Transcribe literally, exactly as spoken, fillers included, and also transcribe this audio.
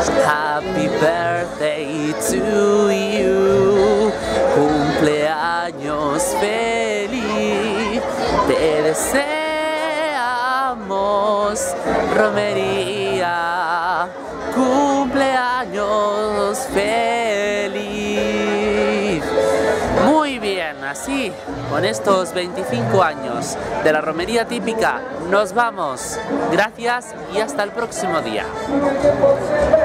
Happy birthday to you, cumpleaños feliz, te deseamos, Romería, cumpleaños feliz. Muy bien, así, con estos veinticinco años de la romería típica, nos vamos. Gracias y hasta el próximo día.